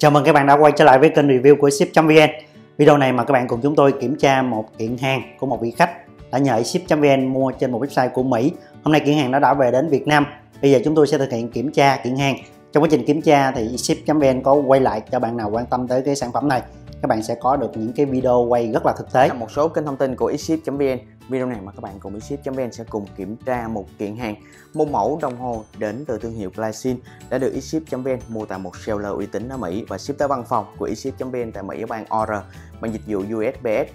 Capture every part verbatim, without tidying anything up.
Chào mừng các bạn đã quay trở lại với kênh review của ship chấm vn. Video này mà các bạn cùng chúng tôi kiểm tra một kiện hàng của một vị khách đã nhờ ship chấm vn mua trên một website của Mỹ. Hôm nay kiện hàng nó đã về đến Việt Nam. Bây giờ chúng tôi sẽ thực hiện kiểm tra kiện hàng. Trong quá trình kiểm tra thì ship chấm vn có quay lại cho bạn nào quan tâm tới cái sản phẩm này. Các bạn sẽ có được những cái video quay rất là thực tế. Một số kênh thông tin của ship chấm vn. Video này mà các bạn cùng ship chấm vn sẽ cùng kiểm tra một kiện hàng, một mẫu đồng hồ đến từ thương hiệu Glycine đã được ship chấm vn mua tại một seller uy tín ở Mỹ và ship tới văn phòng của ship chấm vn tại Mỹ ở bang o rờ bằng dịch vụ u ét pê ét.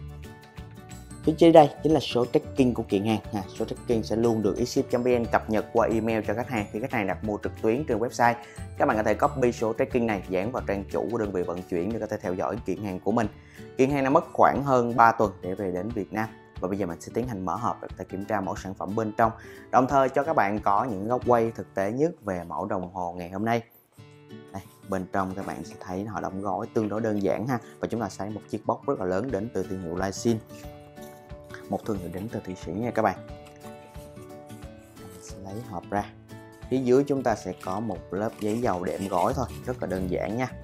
Phía dưới đây chính là số tracking của kiện hàng. À, số tracking sẽ luôn được ship chấm vn cập nhật qua email cho khách hàng khi khách hàng đặt mua trực tuyến trên website. Các bạn có thể copy số tracking này dán vào trang chủ của đơn vị vận chuyển để có thể theo dõi kiện hàng của mình. Kiện hàng đã mất khoảng hơn ba tuần để về đến Việt Nam. Và bây giờ mình sẽ tiến hành mở hộp để kiểm tra mẫu sản phẩm bên trong, đồng thời cho các bạn có những góc quay thực tế nhất về mẫu đồng hồ ngày hôm nay. Đây, bên trong các bạn sẽ thấy họ đóng gói tương đối đơn giản ha, và chúng ta sẽ một chiếc box rất là lớn đến từ thương hiệu Glycine, một thương hiệu đến từ Thụy Sĩ nha các bạn. Mình sẽ lấy hộp ra, phía dưới chúng ta sẽ có một lớp giấy dầu đệm gói thôi, rất là đơn giản nha.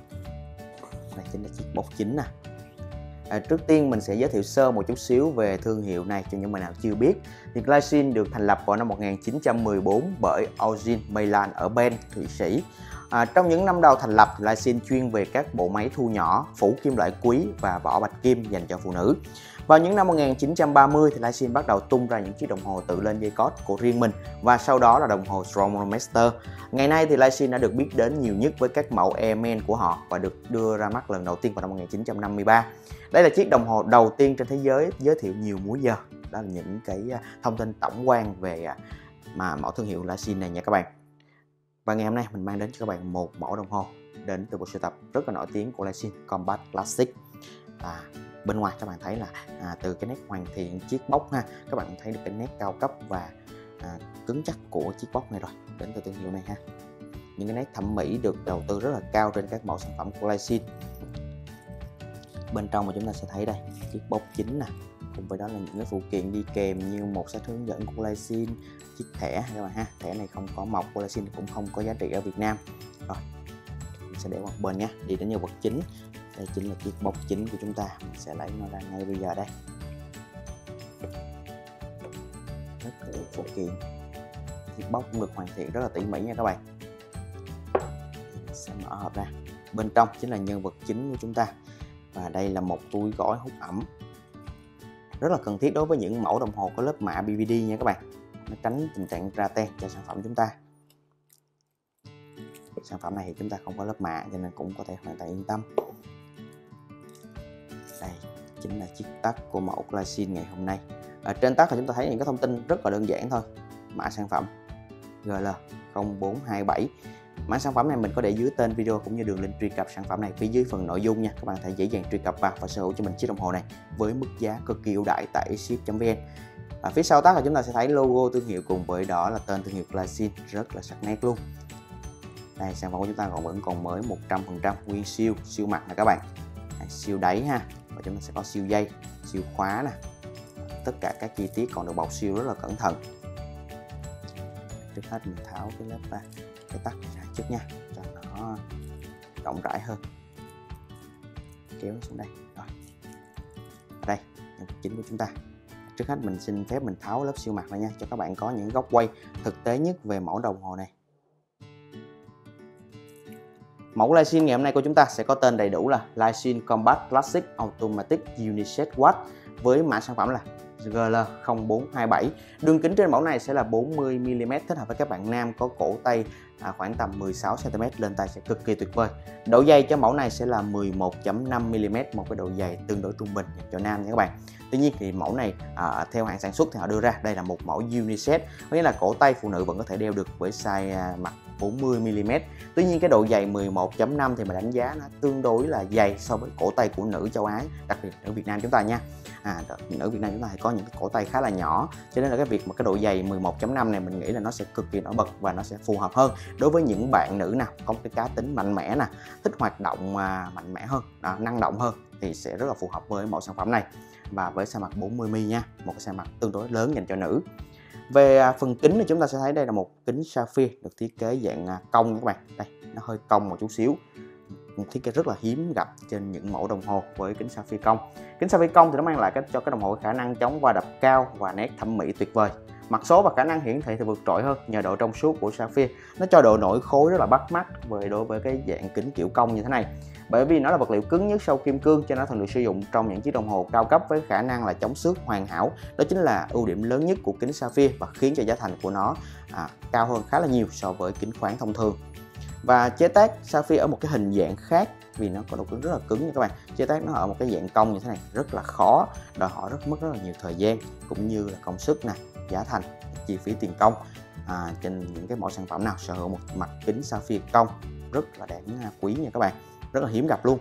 Đây chính là chiếc box chính nè. À, trước tiên mình sẽ giới thiệu sơ một chút xíu về thương hiệu này cho những bạn nào chưa biết. Thì Glycine được thành lập vào năm một nghìn chín trăm mười bốn bởi Eugen Meylan ở Bern, Thụy Sĩ. À, trong những năm đầu thành lập, Glycine chuyên về các bộ máy thu nhỏ, phủ kim loại quý và vỏ bạch kim dành cho phụ nữ. Vào những năm một nghìn chín trăm ba mươi thì Glycine bắt đầu tung ra những chiếc đồng hồ tự lên dây cót của riêng mình, và sau đó là đồng hồ Chronomaster. Ngày nay thì Glycine đã được biết đến nhiều nhất với các mẫu Airman của họ và được đưa ra mắt lần đầu tiên vào năm một nghìn chín trăm năm mươi ba. Đây là chiếc đồng hồ đầu tiên trên thế giới giới thiệu nhiều múi giờ. Đó là những cái thông tin tổng quan về mà mẫu thương hiệu Glycine này nha các bạn. Và ngày hôm nay mình mang đến cho các bạn một mẫu đồng hồ đến từ bộ sưu tập rất là nổi tiếng của Glycine, Combat Classic. À, bên ngoài các bạn thấy là à, từ cái nét hoàn thiện chiếc box ha, các bạn thấy được cái nét cao cấp và à, cứng chắc của chiếc box này rồi, đến từ thương hiệu này ha. Những cái nét thẩm mỹ được đầu tư rất là cao trên các mẫu sản phẩm của Glycine. Bên trong mà chúng ta sẽ thấy đây chiếc box chính nè, cùng với đó là những cái phụ kiện đi kèm như một sách hướng dẫn của Glycine, chiếc thẻ các bạn ha. Thẻ này không có mộc, của Glycine cũng không có giá trị ở Việt Nam. Rồi mình sẽ để một bên nhé, đi đến nhân vật chính. Đây chính là chiếc box chính của chúng ta, mình sẽ lấy nó ra ngay bây giờ đây. Rất là phụ kiện, chiếc box cũng được hoàn thiện rất là tỉ mỉ nha các bạn. Mình sẽ mở hộp ra, bên trong chính là nhân vật chính của chúng ta. Và đây là một túi gói hút ẩm, rất là cần thiết đối với những mẫu đồng hồ có lớp mạ bê vê đê nha các bạn. Nó tránh tình trạng ra ten cho sản phẩm chúng ta. Sản phẩm này thì chúng ta không có lớp mạ cho nên cũng có thể hoàn toàn yên tâm. Đây chính là chiếc tag của mẫu Glycine ngày hôm nay. Ở trên tag thì chúng ta thấy những cái thông tin rất là đơn giản thôi. Mã sản phẩm G L không bốn hai bảy. Mã sản phẩm này mình có để dưới tên video cũng như đường link truy cập sản phẩm này phía dưới phần nội dung nha. Các bạn thể dễ dàng truy cập vào và sở hữu cho mình chiếc đồng hồ này với mức giá cực kỳ ưu đãi tại ship chấm vn. Ở phía sau tag là chúng ta sẽ thấy logo thương hiệu cùng với đó là tên thương hiệu Glycine, rất là sắc nét luôn. Đây, sản phẩm của chúng ta còn vẫn còn mới một trăm phần trăm, nguyên siêu, siêu mặt nè các bạn. Đây, siêu đáy ha, và chúng ta sẽ có siêu dây, siêu khóa nè. Tất cả các chi tiết còn được bọc siêu rất là cẩn thận. Trước hết mình tháo cái lớp ra, cái tag ra trước nha, cho nó rộng rãi hơn. Kéo nó xuống đây. Rồi. Ở đây, nhân vật chính của chúng ta. Trước hết mình xin phép mình tháo lớp siêu mặt ra nha, cho các bạn có những góc quay thực tế nhất về mẫu đồng hồ này. Mẫu Glycine ngày hôm nay của chúng ta sẽ có tên đầy đủ là Glycine Combat Classic Automatic Uniset Watch với mã sản phẩm là G L không bốn hai bảy. Đường kính trên mẫu này sẽ là bốn mươi mi li mét, thích hợp với các bạn nam có cổ tay à, khoảng tầm mười sáu xăng ti mét lên tay sẽ cực kỳ tuyệt vời. Độ dày cho mẫu này sẽ là mười một phẩy năm mi li mét, một cái độ dày tương đối trung bình cho nam nha các bạn. Tuy nhiên thì mẫu này à, theo hãng sản xuất thì họ đưa ra đây là một mẫu unisex, có nghĩa là cổ tay phụ nữ vẫn có thể đeo được với size à, mặt bốn mươi mi li mét. Tuy nhiên cái độ dày mười một phẩy năm thì mình đánh giá nó tương đối là dày so với cổ tay của nữ châu Á, đặc biệt ở Việt Nam chúng ta nha. À, nữ Việt Nam chúng ta thì có những cái cổ tay khá là nhỏ, cho nên là cái việc mà cái độ dày mười một phẩy năm này mình nghĩ là nó sẽ cực kỳ nổi bật và nó sẽ phù hợp hơn đối với những bạn nữ nào có một cái cá tính mạnh mẽ nè, thích hoạt động à, mạnh mẽ hơn, à, năng động hơn thì sẽ rất là phù hợp với mẫu sản phẩm này. Và với size mặt bốn mươi mi li mét nha, một cái size mặt tương đối lớn dành cho nữ. Về phần kính thì chúng ta sẽ thấy đây là một kính sapphire được thiết kế dạng cong các bạn. Đây, nó hơi cong một chút xíu. một thiết kế rất là hiếm gặp trên những mẫu đồng hồ với kính sapphire cong. Kính sapphire cong thì nó mang lại cái, cho cái đồng hồ khả năng chống va đập cao và nét thẩm mỹ tuyệt vời. Mặt số và khả năng hiển thị thì vượt trội hơn nhờ độ trong suốt của sapphire. Nó cho độ nổi khối rất là bắt mắt với đối với cái dạng kính kiểu cong như thế này. Bởi vì nó là vật liệu cứng nhất sau kim cương cho nên nó thường được sử dụng trong những chiếc đồng hồ cao cấp với khả năng là chống xước hoàn hảo. Đó chính là ưu điểm lớn nhất của kính sapphire và khiến cho giá thành của nó à, cao hơn khá là nhiều so với kính khoáng thông thường. Và chế tác sapphire ở một cái hình dạng khác vì nó có độ cứng rất là cứng nha các bạn. Chế tác nó ở một cái dạng cong như thế này rất là khó, đòi hỏi rất mất rất là nhiều thời gian cũng như là công sức nè, giá thành, chi phí tiền công. À, trên những cái mẫu sản phẩm nào sở hữu một mặt kính sapphire cong rất là đáng quý nha các bạn, rất là hiếm gặp luôn.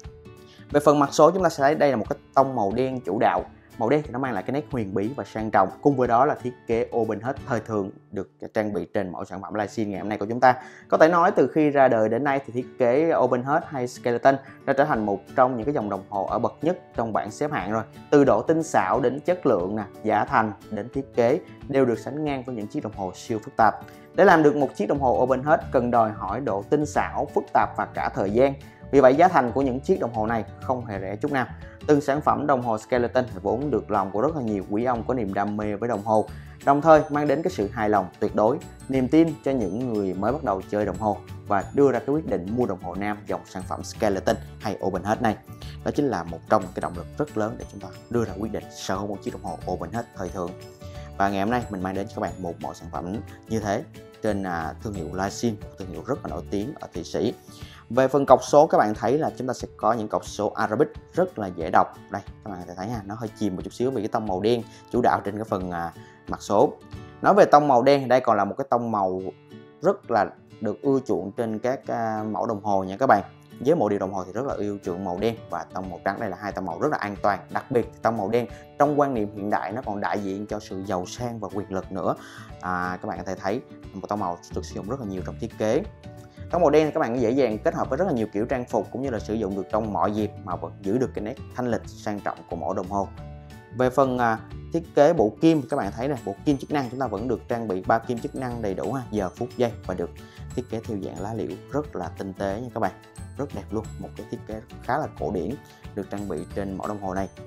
Về phần mặt số chúng ta sẽ thấy đây là một cái tông màu đen chủ đạo. Màu đen thì nó mang lại cái nét huyền bí và sang trọng, cùng với đó là thiết kế open head thời thượng được trang bị trên mẫu sản phẩm Lysin ngày hôm nay của chúng ta. Có thể nói từ khi ra đời đến nay thì thiết kế open head hay skeleton đã trở thành một trong những cái dòng đồng hồ ở bậc nhất trong bảng xếp hạng rồi. Từ độ tinh xảo đến chất lượng nè, giá thành đến thiết kế đều được sánh ngang với những chiếc đồng hồ siêu phức tạp. Để làm được một chiếc đồng hồ open head cần đòi hỏi độ tinh xảo, phức tạp và cả thời gian. Vì vậy giá thành của những chiếc đồng hồ này không hề rẻ chút nào. Từng sản phẩm đồng hồ skeleton vốn được lòng của rất là nhiều quý ông có niềm đam mê với đồng hồ, đồng thời mang đến cái sự hài lòng tuyệt đối, niềm tin cho những người mới bắt đầu chơi đồng hồ và đưa ra cái quyết định mua đồng hồ nam dòng sản phẩm skeleton hay open head này. Đó chính là một trong những cái động lực rất lớn để chúng ta đưa ra quyết định sở hữu một chiếc đồng hồ open head thời thượng. Và ngày hôm nay mình mang đến cho các bạn một mẫu sản phẩm như thế trên à, thương hiệu Lysin, thương hiệu rất là nổi tiếng ở Thụy Sĩ. Về phần cọc số các bạn thấy là chúng ta sẽ có những cọc số Arabic rất là dễ đọc. Đây các bạn có thể thấy ha, nó hơi chìm một chút xíu vì cái tông màu đen chủ đạo trên cái phần à, mặt số. Nói về tông màu đen, đây còn là một cái tông màu rất là được ưa chuộng trên các à, mẫu đồng hồ nha các bạn. Với mẫu điều đồng hồ thì rất là yêu chuộng màu đen và tông màu trắng, đây là hai tông màu rất là an toàn. Đặc biệt tông màu đen trong quan niệm hiện đại nó còn đại diện cho sự giàu sang và quyền lực nữa. À, các bạn có thể thấy một tông màu được sử dụng rất là nhiều trong thiết kế. Tông màu đen các bạn dễ dàng kết hợp với rất là nhiều kiểu trang phục cũng như là sử dụng được trong mọi dịp mà vẫn giữ được cái nét thanh lịch sang trọng của mẫu đồng hồ. Về phần à, thiết kế bộ kim các bạn thấy này, bộ kim chức năng chúng ta vẫn được trang bị ba kim chức năng đầy đủ ha, giờ phút giây và được thiết kế theo dạng lá liễu rất là tinh tế nha các bạn, rất đẹp luôn, một cái thiết kế khá là cổ điển được trang bị trên mẫu đồng hồ này.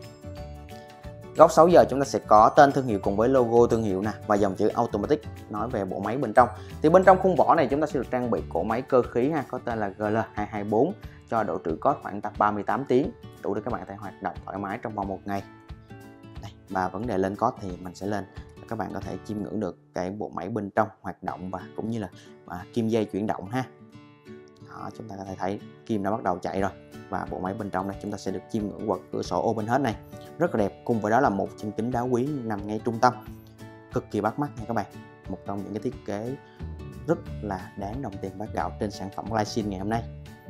Góc sáu giờ chúng ta sẽ có tên thương hiệu cùng với logo thương hiệu nè và dòng chữ Automatic. Nói về bộ máy bên trong thì bên trong khung vỏ này chúng ta sẽ được trang bị cỗ máy cơ khí ha, có tên là G L hai hai bốn cho độ trữ code khoảng tầm ba mươi tám tiếng, đủ để các bạn có thể hoạt động thoải mái trong vòng một ngày. Đây, và vấn đề lên code thì mình sẽ lên các bạn có thể chiêm ngưỡng được cái bộ máy bên trong hoạt động và cũng như là à, kim dây chuyển động ha. Đó, chúng ta có thể thấy kim đã bắt đầu chạy rồi và bộ máy bên trong này chúng ta sẽ được chiêm ngưỡng qua cửa sổ open head này rất là đẹp, cùng với đó là một chân kính đá quý nằm ngay trung tâm cực kỳ bắt mắt nha các bạn, một trong những cái thiết kế rất là đáng đồng tiền bát gạo trên sản phẩm Lysin ngày hôm nay.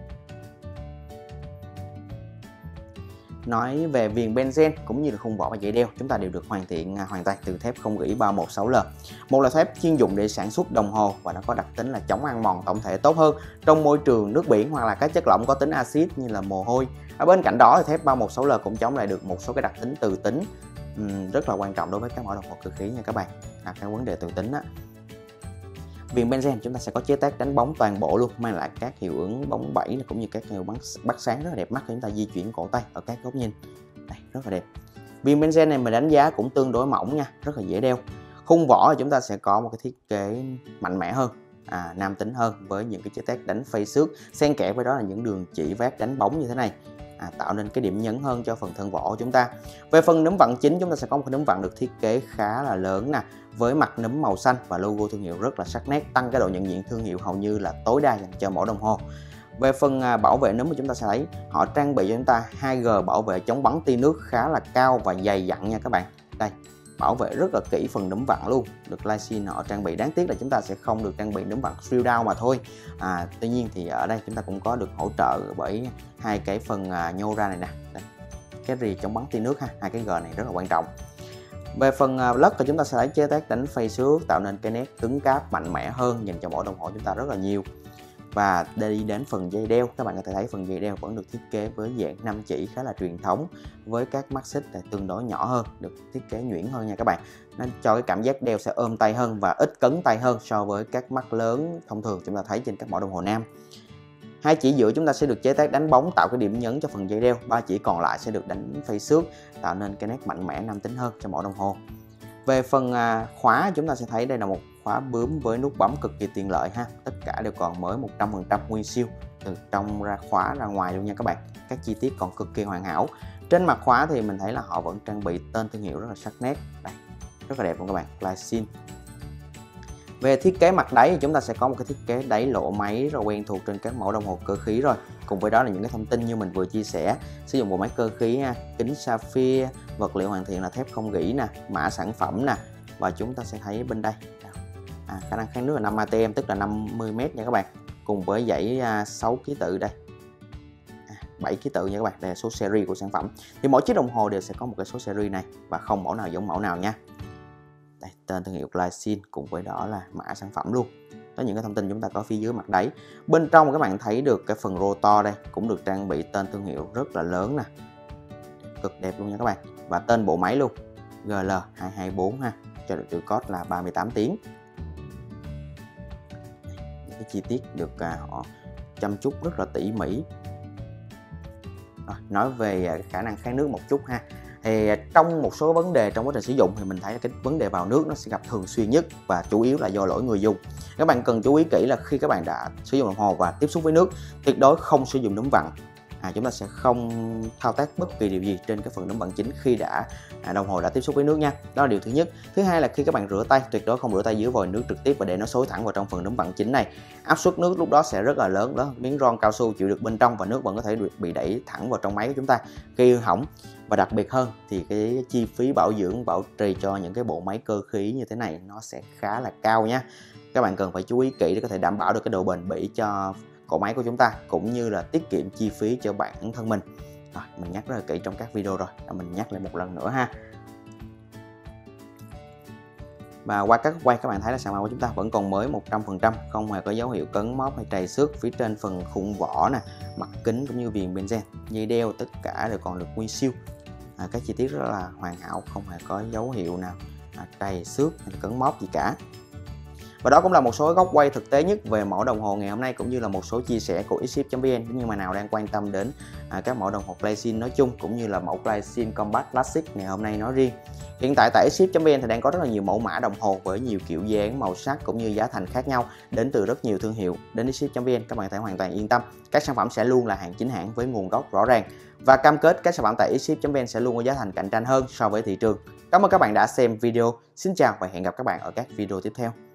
Nói về viền benzen cũng như là khung vỏ và dây đeo, chúng ta đều được hoàn thiện hoàn toàn từ thép không gỉ ba một sáu L. Một là thép chuyên dụng để sản xuất đồng hồ và nó có đặc tính là chống ăn mòn tổng thể tốt hơn trong môi trường nước biển hoặc là các chất lỏng có tính axit như là mồ hôi. Ở bên cạnh đó thì thép ba một sáu L cũng chống lại được một số cái đặc tính từ tính uhm, rất là quan trọng đối với các mẫu đồng hồ cơ khí nha các bạn. À, cái vấn đề từ tính á. Viền benzen chúng ta sẽ có chế tác đánh bóng toàn bộ luôn, mang lại các hiệu ứng bóng bẩy cũng như các hiệu bắt sáng rất là đẹp mắt khi chúng ta di chuyển cổ tay ở các góc nhìn. Đây, rất là đẹp. Viền benzen này mình đánh giá cũng tương đối mỏng nha, rất là dễ đeo. Khung vỏ thì chúng ta sẽ có một cái thiết kế mạnh mẽ hơn, à, nam tính hơn với những cái chế tác đánh phay xước, xen kẽ với đó là những đường chỉ vát đánh bóng như thế này. À, tạo nên cái điểm nhấn hơn cho phần thân vỏ của chúng ta. Về phần nấm vặn chính chúng ta sẽ có một cái nấm vặn được thiết kế khá là lớn nè, với mặt nấm màu xanh và logo thương hiệu rất là sắc nét, tăng cái độ nhận diện thương hiệu hầu như là tối đa dành cho mẫu đồng hồ. Về phần à, bảo vệ nấm thì chúng ta sẽ thấy họ trang bị cho chúng ta hai G bảo vệ chống bắn tia nước khá là cao và dày dặn nha các bạn. Đây, bảo vệ rất là kỹ phần nấm vặn luôn, được Lysin họ trang bị. Đáng tiếc là chúng ta sẽ không được trang bị nấm vặn drill down mà thôi. À, tuy nhiên thì ở đây chúng ta cũng có được hỗ trợ bởi hai cái phần à, nhô ra này nè. Đây, cái rì chống bắn tia nước ha, hai cái G này rất là quan trọng. Về phần à, lất thì chúng ta sẽ thấy chế tác đánh phay xước tạo nên cái nét cứng cáp mạnh mẽ hơn dành cho mẫu đồng hồ chúng ta rất là nhiều. Và đi đến phần dây đeo, các bạn có thể thấy phần dây đeo vẫn được thiết kế với dạng năm chỉ khá là truyền thống, với các mắt xích tương đối nhỏ hơn, được thiết kế nhuyễn hơn nha các bạn. Nó cho cái cảm giác đeo sẽ ôm tay hơn và ít cấn tay hơn so với các mắt lớn thông thường chúng ta thấy trên các mẫu đồng hồ nam. Hai chỉ giữa chúng ta sẽ được chế tác đánh bóng tạo cái điểm nhấn cho phần dây đeo, ba chỉ còn lại sẽ được đánh phay xước tạo nên cái nét mạnh mẽ nam tính hơn cho mẫu đồng hồ. Về phần à, khóa, chúng ta sẽ thấy đây là một khóa bướm với nút bấm cực kỳ tiện lợi ha. Tất cả đều còn mới một trăm phần trăm nguyên siêu, từ trong ra khóa ra ngoài luôn nha các bạn. Các chi tiết còn cực kỳ hoàn hảo. Trên mặt khóa thì mình thấy là họ vẫn trang bị tên thương hiệu rất là sắc nét. Đây, rất là đẹp luôn các bạn, Glycine. Về thiết kế mặt đáy thì chúng ta sẽ có một cái thiết kế đáy lộ máy rồi quen thuộc trên các mẫu đồng hồ cơ khí rồi. Cùng với đó là những cái thông tin như mình vừa chia sẻ, sử dụng bộ máy cơ khí ha, kính sapphire, vật liệu hoàn thiện là thép không gỉ nè, mã sản phẩm nè, và chúng ta sẽ thấy bên đây à, khả năng kháng nước là năm a tê em, tức là năm mươi mét nha các bạn, cùng với dãy à, sáu ký tự đây, à, bảy ký tự nha các bạn. Đây là số series của sản phẩm. Thì mỗi chiếc đồng hồ đều sẽ có một cái số series này và không mẫu nào giống mẫu nào nha. Đây, tên thương hiệu Glycine cùng với đó là mã sản phẩm luôn. Đó, những cái thông tin chúng ta có phía dưới mặt đáy. Bên trong các bạn thấy được cái phần rotor đây cũng được trang bị tên thương hiệu rất là lớn nè, cực đẹp luôn nha các bạn, và tên bộ máy luôn, G L hai hai bốn ha, cho được chữ code là ba mươi tám tiếng. Những cái chi tiết được à, họ chăm chút rất là tỉ mỉ. Rồi, nói về à, khả năng kháng nước một chút ha. Thì trong một số vấn đề trong quá trình sử dụng thì mình thấy cái vấn đề vào nước nó sẽ gặp thường xuyên nhất, và chủ yếu là do lỗi người dùng. Các bạn cần chú ý kỹ là khi các bạn đã sử dụng đồng hồ và tiếp xúc với nước, tuyệt đối không sử dụng núm vặn. À, chúng ta sẽ không thao tác bất kỳ điều gì trên cái phần núm vặn chính khi đã à, đồng hồ đã tiếp xúc với nước nha. Đó là điều thứ nhất. Thứ hai là khi các bạn rửa tay, tuyệt đối không rửa tay dưới vòi nước trực tiếp và để nó xối thẳng vào trong phần núm vặn chính này. Áp suất nước lúc đó sẽ rất là lớn, đó miếng ron cao su chịu được bên trong và nước vẫn có thể bị đẩy thẳng vào trong máy của chúng ta, gây hư hỏng. Và đặc biệt hơn thì cái chi phí bảo dưỡng, bảo trì cho những cái bộ máy cơ khí như thế này nó sẽ khá là cao nha. Các bạn cần phải chú ý kỹ để có thể đảm bảo được cái độ bền bỉ cho cỗ máy của chúng ta, cũng như là tiết kiệm chi phí cho bản thân mình. Rồi, mình nhắc rất là kỹ trong các video rồi, mình nhắc lại một lần nữa ha. Và qua các quay các bạn thấy là sản phẩm của chúng ta vẫn còn mới một trăm phần trăm, không hề có dấu hiệu cấn móp hay trầy xước. Phía trên phần khung vỏ nè, mặt kính cũng như viền benzen, dây đeo tất cả đều còn được nguyên siêu. À, các chi tiết rất là hoàn hảo, không hề có dấu hiệu nào à, trầy xước hay cấn móp gì cả. Và đó cũng là một số góc quay thực tế nhất về mẫu đồng hồ ngày hôm nay, cũng như là một số chia sẻ của xship chấm vn. Nếu như mà nào đang quan tâm đến à, các mẫu đồng hồ Glycine nói chung, cũng như là mẫu Glycine Compact Classic ngày hôm nay nói riêng. Hiện tại tại xship chấm vn thì đang có rất là nhiều mẫu mã đồng hồ với nhiều kiểu dáng, màu sắc cũng như giá thành khác nhau, đến từ rất nhiều thương hiệu. Đến xship chấm vn các bạn có thể hoàn toàn yên tâm, các sản phẩm sẽ luôn là hàng chính hãng với nguồn gốc rõ ràng, và cam kết các sản phẩm tại xship chấm vn sẽ luôn có giá thành cạnh tranh hơn so với thị trường. Cảm ơn các bạn đã xem video. Xin chào và hẹn gặp các bạn ở các video tiếp theo.